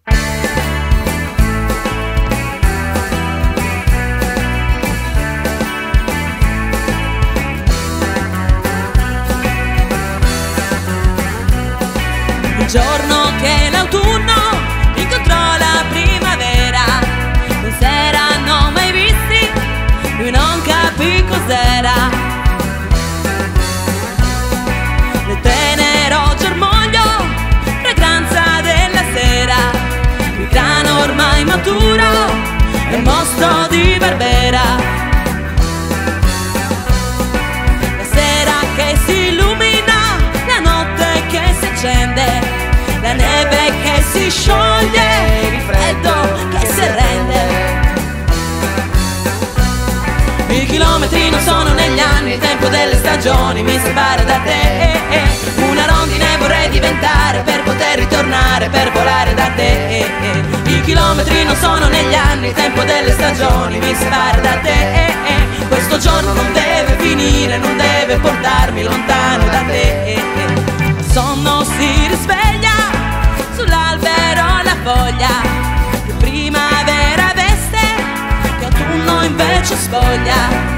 Il giorno che l'autunno incontrò la primavera, non s'erano mai visti, lui non capì cos'era. Nel tenero germoglio, fragranza della sera, il grano ormai maturo, è mostro di Barbera. La sera che si illumina, la notte che si accende, la neve che si scioglie, il freddo che si arrende. I chilometri non sono negli anni, il tempo delle stagioni mi separa da te. Una rondine vorrei diventare per poter ritornare, per volare da te. I chilometri non sono negli anni, il tempo delle stagioni mi separa da te. Questo giorno non deve finire, non deve portarmi lontano da te. Il sonno si risveglia, sull'albero la foglia, che primavera veste, che autunno invece sfoglia.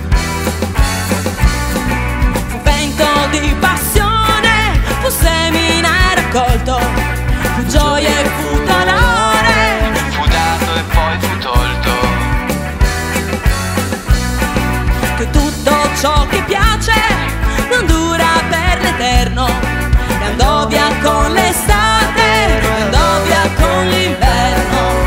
Fu vento di passione, fu semina e raccolto, fu gioia e fu dolore, fu dato e poi fu tolto. Che tutto ciò che piace non dura per l'eterno, e andò via con l'estate, andò via con l'inverno.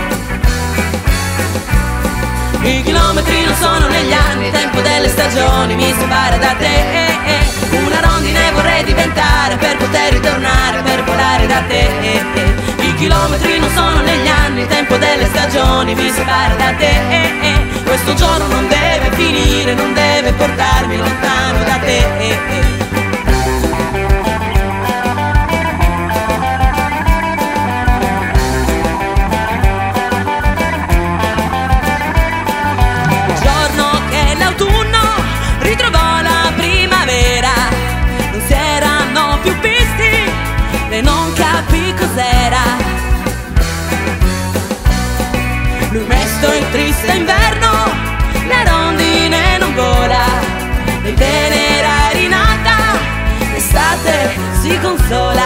I chilometri non sono negli anni, il tempo delle stagioni mi separa da te. Una rondine vorrei diventare per poter ritornare, per volare da te. I chilometri non sono negli anni, il tempo delle stagioni mi separa da te. Questo giorno non deve finire, non deve portarmi lontano da te. Non capì cos'era. Lui mesto il triste inverno, la rondine non vola, e tenera è rinata, l'estate si consola.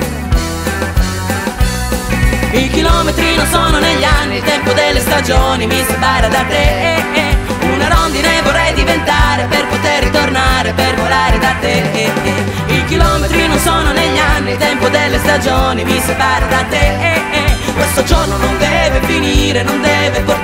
I chilometri non sono negli anni, il tempo delle stagioni mi separa da te. Una rondine vorrei diventare per poter ritornare, per volare da te. I chilometri non sono negli anni, il tempo delle stagioni mi separa da te. Questo giorno non deve finire, non deve portare